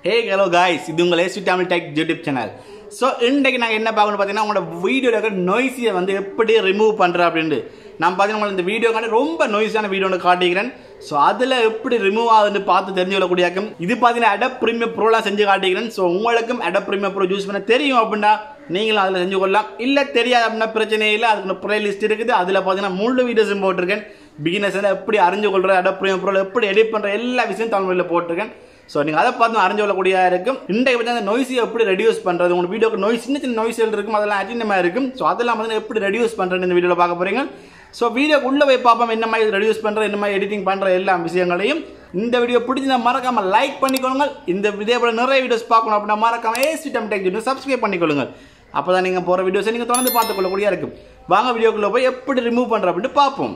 Hey hello guys, இது உங்கள் SC Tamil Tech YouTube channel. So இன்றைக்கு நாங்கள் என்ன பார்க்கணும் பார்த்தீங்கன்னா உங்களோட வீடியோவில் இருக்கிற நோய்ஸியை வந்து எப்படி ரிமூவ் பண்ணுறேன் அப்படின்ட்டு நான் பார்த்தீங்கன்னா இந்த வீடியோக்கான ரொம்ப நோய்ஸான வீடியோ ஒன்று காட்டிக்கிறேன். ஸோ அதில் எப்படி ரிமூவ் ஆகுதுன்னு பார்த்து தெரிஞ்சு கொள்ளக்கூடியாக்கும். இது பார்த்தீங்கன்னா Adobe Premiere Proலாம் செஞ்சு காட்டிக்கிறேன். ஸோ உங்களுக்கும் Adobe Premiere Pro யூஸ் பண்ண தெரியும் அப்படின்னா நீங்களும் அதில் செஞ்சு கொள்ளலாம். இல்லை தெரியாது அப்படின்னா பிரச்சனை இல்லை, அதுக்கு ப்ளேலிஸ்ட் இருக்குது. அதில் பார்த்தீங்கன்னா முழு வீடியோஸும் போட்டிருக்கேன். பிகினர்ஸ் எப்படி அறிஞ்சு கொள்கிற Adobe Premiere Pro எப்படி எடிட் பண்ணுற எல்லா விஷயம் தமிழில் போட்டிருக்கேன். ஸோ நீங்கள் அதை பார்த்து அறிஞ்சு கொள்ளக்கூடியதாக இருக்கும். இன்றைக்கு பற்றி அந்த நோய்ஸை எப்படி ரெடியூஸ் பண்ணுறது, உங்கள் வீடியோக்கு நோய்ஸ் சின்ன சின்ன நோய்ஸ்கள் இருக்கும், அதெல்லாம் அட்டினமாக இருக்கும். ஸோ அதெல்லாம் வந்து எப்படி ரெடியூஸ் பண்ணுறது இந்த வீடியோவில் பார்க்க போகிறீங்க. ஸோ வீடியோக்கு உள்ளே போய் பார்ப்போம் என்ன மாதிரி ரெடியூஸ் பண்ணுற, என்ன மாதிரி எடிட்டிங் பண்ணுற எல்லா விஷயங்களையும். இந்த வீடியோ பிடிச்சிருந்தா மறக்காமல் லைக் பண்ணிக்கொள்ளுங்க. இந்த இதே போல் நிறைய வீடியோஸ் பார்க்கணும் அப்படின்னா மறக்காமல் SC Tamil Tech YouTube subscribe பண்ணிக்கொள்ளுங்க. அப்போ தான் நீங்கள் போகிற வீடியோஸை நீங்கள் தொடர்ந்து பார்த்துக்கொள்ளக்கூடியதாக இருக்கும். வாங்க வீடியோக்குள்ளே போய் எப்படி ரிமூவ் பண்ணுற அப்படின்ட்டு பார்ப்போம்.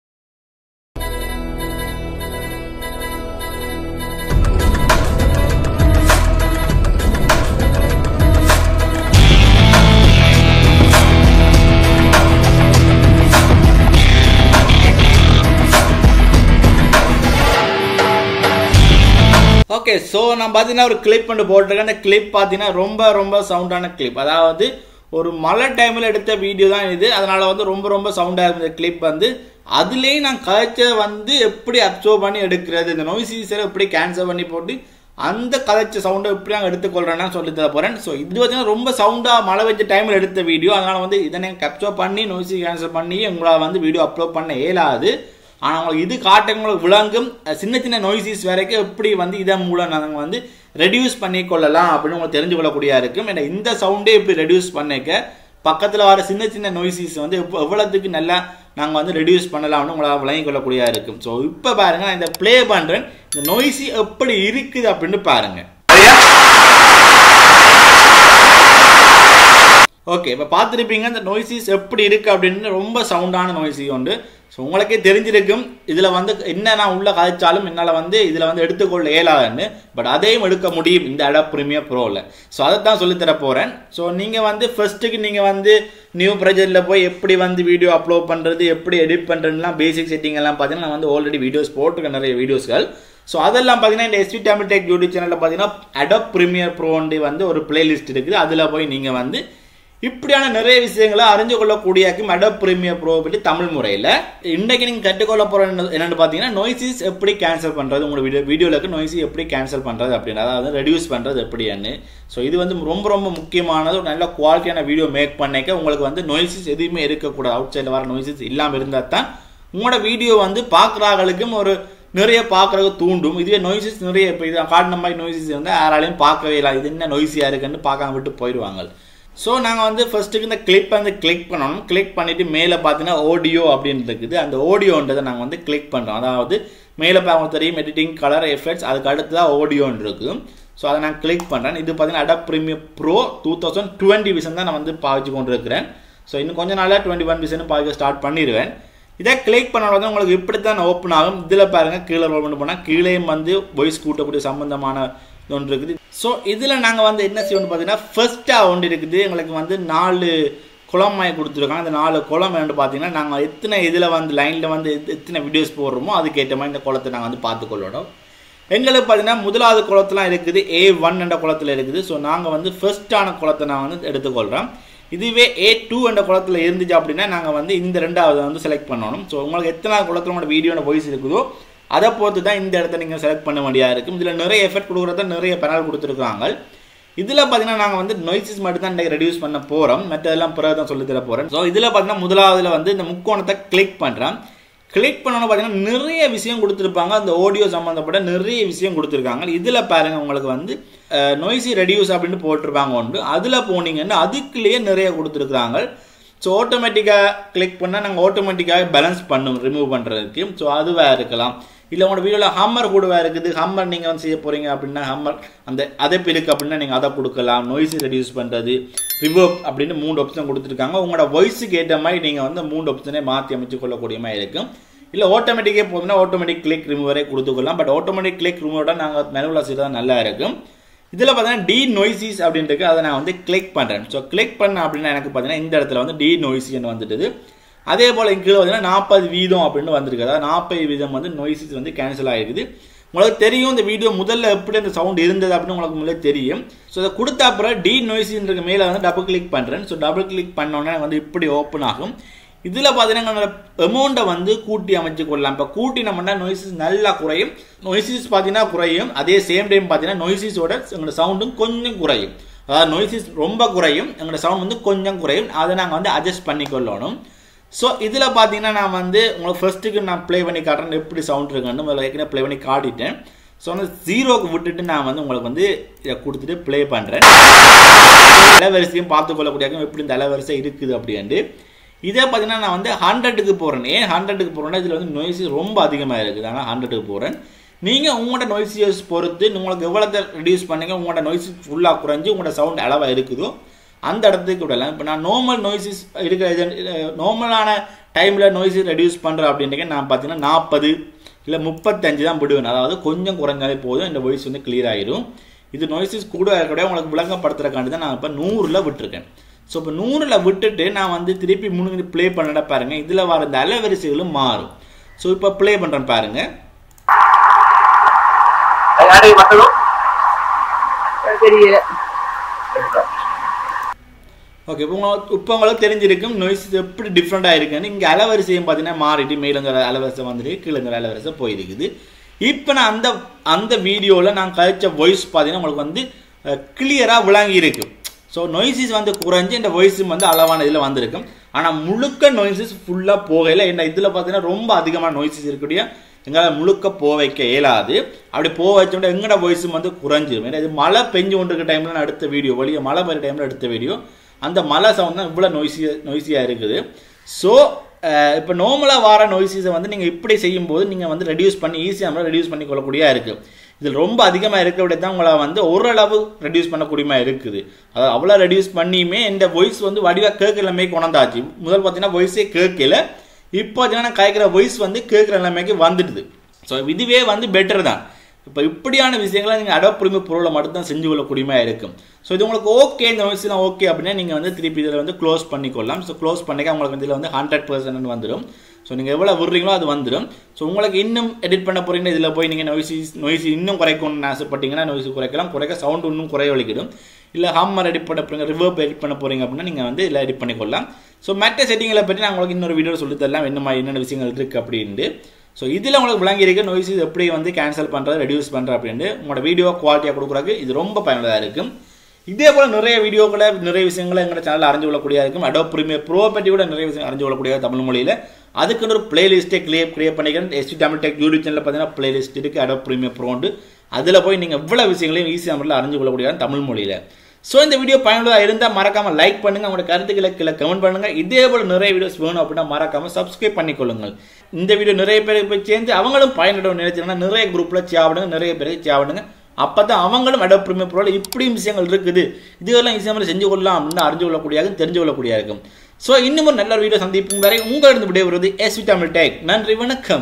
ஓகே, ஸோ நான் பார்த்தீங்கன்னா ஒரு கிளிப் பண்ணி போட்டிருக்கேன். அந்த கிளிப் பார்த்தீங்கன்னா ரொம்ப சவுண்டான கிளிப். அதாவது ஒரு மழை டைமில் எடுத்த வீடியோ தான் இது. அதனால் வந்து ரொம்ப சவுண்டாக இருந்த கிளிப் வந்து அதுலேயும் நான் கதைச்ச வந்து எப்படி அப்சர்வ் பண்ணி எடுக்கிறது, இந்த நோய்ஸை எப்படி கேன்சல் பண்ணி போட்டு அந்த கதைச்ச சவுண்டை எப்படி நாங்கள் எடுத்துக்கொள்கிறேன்னா சொல்லி தர போகிறேன். ஸோ இது பார்த்தீங்கன்னா ரொம்ப சவுண்டாக மழை வச்ச டைமில் எடுத்த வீடியோ. அதனால் வந்து இதை நீங்கள் கேப்சர் பண்ணி நோய்ஸை கேன்சல் பண்ணி உங்களால் வந்து வீடியோ அப்லோட் பண்ண இயலாது. ஆனால் உங்களுக்கு இது காட்டுங்களுக்கு விளங்கும் சின்ன நோய்ஸஸ் வரைக்கும் எப்படி வந்து இதன் மூலம் நாங்கள் வந்து ரெடியூஸ் பண்ணி கொள்ளலாம் அப்படின்னு உங்களுக்கு தெரிஞ்சு கொள்ளக்கூடியதாக இருக்கும். ஏன்னா இந்த சவுண்டே இப்படி ரெடியூஸ் பண்ணிக்க பக்கத்தில் வர சின்ன நோய்ஸஸ் வந்து எவ்வளோத்துக்கு நல்லா நாங்கள் வந்து ரெடியூஸ் பண்ணலாம்னு உங்களால் விளங்கி கொள்ளக்கூடியதாக இருக்கும். ஸோ இப்போ பாருங்க, நான் இந்த ப்ளே பண்ணுறேன், இந்த நோய்ஸி எப்படி இருக்குது அப்படின்னு பாருங்க. ஓகே, இப்போ பார்த்துருப்பீங்க இந்த நோய்ஸஸ் எப்படி இருக்குது அப்படின்னு. ரொம்ப சவுண்டான நோய்ஸி உண்டு. ஸோ உங்களுக்கே தெரிஞ்சிருக்கும் இதில் வந்து என்ன நான் உள்ள கதைச்சாலும் என்னால் வந்து இதில் வந்து எடுத்துக்கொள்ள இயலாதுன்னு. பட் அதையும் எடுக்க முடியும் இந்த Adobe Premiere Proவில். ஸோ அதை தான் சொல்லித்தர போகிறேன். ஸோ நீங்கள் வந்து ஃபர்ஸ்ட்டுக்கு நீங்கள் வந்து நியூ ப்ராஜெக்டில் போய் எப்படி வந்து வீடியோ அப்லோட் பண்ணுறது, எப்படி எடிட் பண்ணுறதுலாம் பேசிக் செட்டிங் எல்லாம் பார்த்தீங்கன்னா நான் வந்து ஆல்ரெடி வீடியோஸ் போட்டிருக்கேன், நிறைய வீடியோஸ்கள். ஸோ அதெல்லாம் பார்த்தீங்கன்னா இந்த SC Tamil Tech யூடியூப் சேனலில் பார்த்தீங்கன்னா Adobe Premiere Pro வந்து ஒரு பிளேலிஸ்ட் இருக்குது. அதில் போய் நீங்கள் வந்து இப்படியான நிறைய விஷயங்களை அறிஞ்சு கொள்ளக்கூடியாக்கும் Adobe Premiere Pro பற்றி தமிழ் முறையில். இன்றைக்கு நீங்கள் கற்றுக்கொள்ள போகிற என்னென்னு பார்த்தீங்கன்னா நோய்ஸஸ் எப்படி கேன்சல் பண்ணுறது, உங்களோட வீடியோவில் இருக்க நோய்ஸை எப்படி கேன்சல் பண்ணுறது அப்படின்னு, அதாவது ரெடியூஸ் பண்ணுறது எப்படின்னு. ஸோ இது வந்து ரொம்ப முக்கியமானது. ஒரு நல்ல குவாலிட்டியான வீடியோ மேக் பண்ணிக்க உங்களுக்கு வந்து நோய்ஸஸ் எதுவுமே இருக்கக்கூடாது. அவுட் சைடில் வர நோய்ஸஸ் இல்லாமல் இருந்தால் தான் உங்களோட வீடியோ வந்து பார்க்குறாங்களுக்கும் ஒரு நிறைய பார்க்குறதுக்கு தூண்டும். இதுவே நோய்ஸஸ் நிறைய இப்போ இது காட்டின மாதிரி நோய்ஸஸ் வந்து யாராலையும் பார்க்கவே இல்லை, இது என்ன நோய்ஸியாக இருக்குன்னு பார்க்காம விட்டு போயிடுவாங்க. ஸோ நாங்கள் வந்து ஃபர்ஸ்ட்டுக்கு இந்த கிளிக் வந்து கிளிக் பண்ணணும். கிளிக் பண்ணிவிட்டு மேலே பார்த்தீங்கன்னா ஆடியோ அப்படின்னு இருக்குது. அந்த ஆடியோன்றதை நாங்கள் வந்து கிளிக் பண்ணுறோம். அதாவது மேலே பார்க்க தெரியும் எடிட்டிங், கலர், எஃபெக்ட்ஸ், அதுக்கு அடுத்து தான் ஆடியோன்னு இருக்குது. ஸோ அதை நான் கிளிக் பண்ணுறேன். இது பார்த்தீங்கன்னா Adobe Premiere Pro 2020 விசன் தான் நான் வந்து பாவிச்சு கொண்டு இருக்கிறேன். ஸோ இன்னும் கொஞ்சம் நாளாக 21 விசன் பாவிக்க ஸ்டார்ட் பண்ணிடுவேன். இதை கிளிக் பண்ண உங்களுக்கு இப்படி தான் ஓப்பன் ஆகும். இதில் பாருங்கள் கீழே ரோல் பண்ணி போனால் கீழேயும் வந்து வாய்ஸ் கூட்டக்கூடிய சம்பந்தமான ஒன்று இருக்குது. ஸோ இதில் நாங்கள் வந்து என்ன செய்யணும்னு பார்த்தீங்கன்னா ஃபர்ஸ்ட்டாக ஒன்று இருக்குது. எங்களுக்கு வந்து 4 குளமாய் கொடுத்துருக்காங்க. அந்த 4 குளம் என்னென்னு பார்த்தீங்கன்னா நாங்கள் எத்தனை இதில் வந்து லைனில் வந்து எத்தனை வீடியோஸ் போடுறோமோ அதுக்கேற்ற மாதிரி இந்த குளத்தை நாங்கள் வந்து பார்த்துக்கொள்ளணும். எங்களுக்கு பார்த்தீங்கன்னா முதலாவது குளத்துலாம் இருக்குது, A1 என்ற குளத்தில் இருக்குது. ஸோ நாங்கள் வந்து ஃபர்ஸ்டான குளத்தை நான் வந்து எடுத்துக்கொள்கிறோம். இதுவே A2 என்ற குளத்தில் இருந்துச்சு அப்படின்னா நாங்கள் வந்து இந்த 2வது வந்து செலக்ட் பண்ணணும். ஸோ உங்களுக்கு எத்தனை குளத்தில் உங்களோட வீடியோட வாய்ஸ் இருக்குதோ அதை பொறுத்து தான் இந்த இடத்த நீங்கள் செலக்ட் பண்ண வேண்டியதாக இருக்கும். இதில் நிறைய எஃபெக்ட் கொடுக்குறத நிறைய பேனல் கொடுத்துருக்காங்க. இதில் பார்த்தீங்கன்னா நாங்கள் வந்து நோய்ஸஸ் மட்டும் தான் இன்றைக்கு ரெடியூஸ் பண்ண போகிறோம், மற்றதெல்லாம் பிறகு தான் சொல்லித்தர போகிறேன். ஸோ இதில் பார்த்தீங்கன்னா முதலாவதுல வந்து இந்த முக்கோணத்தை கிளிக் பண்ணுறேன். கிளிக் பண்ணோன்னு பார்த்தீங்கன்னா நிறைய விஷயம் கொடுத்துருப்பாங்க. அந்த ஆடியோ சம்மந்தப்பட்ட நிறைய விஷயம் கொடுத்துருக்காங்க. இதில் பாருங்கள் உங்களுக்கு வந்து நோய்ஸி ரெடியூஸ் அப்படின்னு போட்டிருப்பாங்க உண்டு. அதில் போனீங்கன்னா அதுக்குள்ளேயே நிறைய கொடுத்துருக்குறாங்க. ஸோ ஆட்டோமேட்டிக்காக கிளிக் பண்ணால் நாங்கள் ஆட்டோமேட்டிக்காக பேலன்ஸ் பண்ணுவோம் ரிமூவ் பண்ணுறதுக்கு. ஸோ அதுவாக இருக்கலாம். இல்லை உங்களோட வீடியோவில் ஹம்மர் கூடவா இருக்குது, ஹம்மர் நீங்கள் வந்து செய்ய போகிறீங்க அப்படின்னா ஹம்மர் அந்த அதைப்பு இருக்குது அப்படின்னா நீங்கள் அதை கொடுக்கலாம். நோய்ஸை ரெடியூஸ் பண்ணுறது, ரிவர்ப் அப்படின்னு 3 ஆப்ஷன் கொடுத்துருக்காங்க. உங்களோட வாய்ஸுக்கு ஏற்ற மாதிரி நீங்கள் வந்து 3 ஆப்ஷனே மாற்றி அமைச்சு கொள்ளக்கூடிய மாதிரி இருக்கும். இல்லை ஆட்டோமேட்டிக்கே போகுதுன்னா ஆட்டோமேட்டிக் கிளிக் ரிமூவரே கொடுத்துக்கலாம். பட் ஆட்டோமேட்டிக் கிளிக் ரிமூவோட நாங்கள் மேனுவலாக செய்கிறது நல்லா இருக்கும். இதில் பார்த்தீங்கன்னா Denoise அப்படின்ட்டு அதை நான் வந்து கிளிக் பண்ணுறேன். ஸோ கிளிக் பண்ண அப்படின்னா எனக்கு பார்த்தீங்கன்னா இந்த இடத்துல வந்து Denoise வந்துட்டுது. அதே போல் கீழே பார்த்தீங்கன்னா 40% அப்படின்னு வந்திருக்கு. அதாவது 40% வந்து நோய்ஸஸ் வந்து கேன்சல் ஆகிருக்குது. உங்களுக்கு தெரியும் இந்த வீடியோ முதல்ல எப்படி அந்த சவுண்ட் இருந்தது அப்படின்னு உங்களுக்கு முதல்ல தெரியும். ஸோ இதை கொடுத்த அப்புறம் Denoise மேலே வந்து டபுள் கிளிக் பண்ணுறேன். ஸோ டபுள் கிளிக் பண்ணோன்னே வந்து இப்படி ஓப்பன் ஆகும். இதில் பார்த்தீங்கன்னா அமௌண்ட்டை வந்து கூட்டி அமைச்சு கொள்ளலாம். இப்போ கூட்டி நம்மனா நோய்ஸஸ் நல்லா குறையும், நோய்ஸஸ் பார்த்தீங்கன்னா குறையும். அதே சேம் டைம் பார்த்தீங்கன்னா நோய்ஸஸோட எங்களோட சவுண்டும் கொஞ்சம் குறையும். அதாவது நோய்ஸஸ் ரொம்ப குறையும், எங்களோட சவுண்ட் வந்து கொஞ்சம் குறையும். அதை நாங்கள் வந்து அட்ஜஸ்ட் பண்ணிக்கொள்ளணும். ஸோ இதில் பார்த்தீங்கன்னா நான் வந்து உங்களுக்கு ஃபர்ஸ்ட்டுக்கு நான் ப்ளே பண்ணி காட்டுறேன் எப்படி சவுண்ட் இருக்குன்னு. முதல்ல ஏற்கனவே ப்ளே பண்ணி காட்டிட்டேன். ஸோ வந்து 0க்கு விட்டுட்டு நான் வந்து உங்களுக்கு வந்து இதை கொடுத்துட்டு ப்ளே பண்ணுறேன். அலைவரிசையும் பார்த்துக்கொள்ளக்கூடிய எப்படி இந்த அலைவரிசை இருக்குது அப்படின்ட்டு. இதே பார்த்தீங்கன்னா நான் வந்து 100க்கு போகிறேன். ஏன் 100க்கு போகிறேன்னா இதில் வந்து நோய்ஸஸ் ரொம்ப அதிகமாக இருக்குது. ஆனால் 100க்கு போகிறேன். நீங்கள் உங்களோட நோய்ஸஸ் பொறுத்து உங்களுக்கு எவ்வளோ ரெடியூஸ் பண்ணீங்க, உங்களோட நோய்ஸஸ் ஃபுல்லாக குறைஞ்சி உங்களோட சவுண்ட் அளவாக இருக்குதோ அந்த இடத்துக்கு விடலாம். இப்போ நான் நார்மல் நோய்ஸஸ் இருக்கிற நார்மலான டைமில் நோய்ஸஸ் ரெடியூஸ் பண்ணுறேன் அப்படின்றீங்க நான் பார்த்தீங்கன்னா 40 இல்லை 35 தான் விடுவேன். அதாவது கொஞ்சம் குறைஞ்சாலே போதும், இந்த வாய்ஸ் வந்து கிளியர் ஆகிடும். இது நோய்ஸஸ் கூட இருக்கக்கூடிய உங்களுக்கு விளங்கப்படுத்துறக்காண்டி தான் நான் இப்போ 100ல் விட்டுருக்கேன். ஸோ இப்போ 100ல் விட்டுட்டு நான் வந்து திருப்பி 3 ப்ளே பண்ண பாருங்க. இதில் வர இந்த அலைவரிசைகளும் மாறும். ஸோ இப்போ ப்ளே பண்ணுறேன் பாருங்க. ஓகே, இப்போ உங்களுக்கு தெரிஞ்சிருக்கும் நோய்ஸ் எப்படி டிஃப்ரெண்டாக இருக்குன்னு. இங்கே அலைவரிசையும் பார்த்தீங்கன்னா மாறிட்டு மேலுங்கிற அலைவரிசை வந்துட்டு கீழுங்கிற அலைவரிசை போயிருக்குது. இப்போ நான் அந்த வீடியோவில் நான் கழிச்ச வாய்ஸ் பார்த்தீங்கன்னா உங்களுக்கு வந்து கிளியராக விளங்கி இருக்கு. ஸோ நோய்ஸஸ் வந்து குறைஞ்சி இந்த வாய்ஸும் வந்து அளவான இதில் வந்திருக்கும். ஆனால் முழுக்க நோய்ஸஸ் ஃபுல்லாக போகலை. என்ன இதில் பார்த்தீங்கன்னா ரொம்ப அதிகமான நோய்ஸஸ் இருக்கக்கூடிய எங்களால் முழுக்க போக வைக்க இயலாது. அப்படி போக வச்சோம்னா எங்களோட வாய்ஸும் வந்து குறைஞ்சிடும். ஏன்னா இது மழை பெஞ்சு கொண்டிருக்க டைமில் நான் எடுத்த வீடியோ, வெளியே மழை பெய்கிற டைமில் எடுத்த வீடியோ, அந்த மழை சவுண்ட் தான் இவ்வளோ நோய்ஸியாக இருக்குது. ஸோ இப்போ நார்மலாக வர நோய்ஸஸை வந்து நீங்கள் இப்படி செய்யும்போது நீங்கள் வந்து ரெடியூஸ் பண்ணி ஈஸியாக ரெடியூஸ் பண்ணி கொள்ளக்கூடியதாக இருக்குது. இதில் ரொம்ப அதிகமாக இருக்கிற தான் உங்களை வந்து ஓரளவு ரெடியூஸ் பண்ணக்கூடியமா இருக்குது. அதாவது அவ்வளோ ரெடியூஸ் பண்ணியுமே இந்த வாய்ஸ் வந்து வடிவாக கேட்குற நிலைமைக்கு கொண்டாச்சு. முதல் பார்த்தீங்கன்னா வாய்ஸே கேட்கல, இப்போ பார்த்தீங்கன்னா கேட்குற வாய்ஸ் வந்து கேட்குற நிலைமைக்கு வந்துடுது. ஸோ இதுவே வந்து பெட்டர் தான். இப்போ இப்படியான விஷயங்களை நீங்கள் Adobe ப்ரோவில் மட்டும்தான் செஞ்சு கொள்ளக்கூடியமா இருக்கும். ஸோ இது உங்களுக்கு ஓகே, இந்த வாய்ஸ்லாம் ஓகே அப்படின்னா நீங்கள் வந்து திருப்பி இதில் வந்து க்ளோஸ் பண்ணிக்கொள்ளலாம். ஸோ க்ளோஸ் பண்ணிக்க உங்களுக்கு இதில் வந்து 100% வந்துடும். ஸோ நீங்கள் எவ்வளோ விடுறீங்களோ அது வந்துடும். ஸோ உங்களுக்கு இன்னும் எடிட் பண்ண போகிறீங்கன்னா இதில் போய் நீங்கள் நோய்ஸ் இன்னும் குறைக்கணும்னு ஆசைப்பட்டீங்கன்னா நோய்ஸ் குறைக்கலாம். குறைக்க சவுண்ட் இன்னும் குறைய வலிக்கிடும். இல்லை ஹம்மர் எடிட் பண்ண போகிறீங்க, ரிவர்ப் எடிட் பண்ண போகிறீங்க அப்படின்னா நீங்கள் வந்து இதில் எடிட் பண்ணிக்கொள்ளலாம். ஸோ மற்ற செட்டிங்களை பற்றி நான் உங்களுக்கு இன்னொரு வீடியோ சொல்லி தரலாம் என்னென்ன விஷயங்கள் இருக்குது அப்படின்ட்டு. ஸோ இதில் உங்களுக்கு விளங்கி இருக்க நோய்ஸஸ் எப்படி வந்து கேன்சல் பண்ணுறது, ரெடியூஸ் பண்ணுறது அப்படின்ட்டு உங்களோட வீடியோ குவாலிட்டியாக கொடுக்குறதுக்கு இது ரொம்ப பயனுள்ளதாக இருக்கும். இதே போல் நிறைய வீடியோக்களை நிறைய விஷயங்களை எங்களோட சேனலில் அறிஞ்சு கொள்ளக்கூடியதாக இருக்கும். Adobe ப்ரோ பற்றி கூட நிறைய விஷயம் அறிஞ்சு கொள்ளக்கூடிய தமிழ் மொழியில் அதுக்குன்னு ஒரு பிளேலிஸ்ட்டே கிரியேட் பண்ணிக்கிறேன். ST தமிழ் டெக் யூடியூப் சேனலில் பார்த்தீங்கன்னா பிளேலிஸ்ட் இருக்குது Adobe ப்ரோண்டு. அதில் போய் நீங்கள் இவ்வளோ விஷயங்களையும் ஈஸியாக முறையில் அறிஞ்சு கொள்ளக்கூடிய தமிழ் மொழியில். ஸோ இந்த வீடியோ பயனுள்ளதாக இருந்தால் மறக்காமல் லைக் பண்ணுங்கள், உங்களோட கருத்துக்களை கீழே கமெண்ட் பண்ணுங்கள். இதே போல் நிறைய வீடியோஸ் வேணும் அப்படின்னா மறக்காமல் சப்ஸ்கிரைப் பண்ணிக்கொள்ளுங்கள். இந்த வீடியோ நிறைய பேருக்கு போய் சேர்ந்து அவங்களும் பயன்படும் நினைச்சிங்கன்னா நிறைய குரூப்பில் சேவிடுங்க, நிறைய பேருக்கு சேவிடுங்க. அப்போ தான் அவங்களும் Adobe ப்ரோவில் இப்படியும் விஷயங்கள் இருக்குது, இதெல்லாம் ஈஸியாக செஞ்சு கொள்ளலாம் அப்படின்னு அறிஞ்சு கொள்ளக்கூடியதாக தெரிஞ்சு கொள்ளக்கூடியதாக இருக்கும். ஸோ இன்னும் ஒரு நல்ல வீடியோ சந்திப்பும் வரை உங்களிடம் விடைபெறுவது ST தமிழ் டெக். நன்றி, வணக்கம்.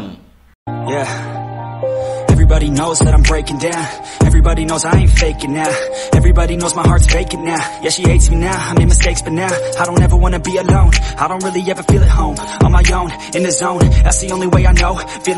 Everybody knows that I'm breaking down. Everybody knows I ain't faking now. Everybody knows my heart's vacant now. Yeah, she hates me now, I made mistakes but now I don't ever wanna be alone. I don't really ever feel at home. On my own, in the zone, that's the only way I know.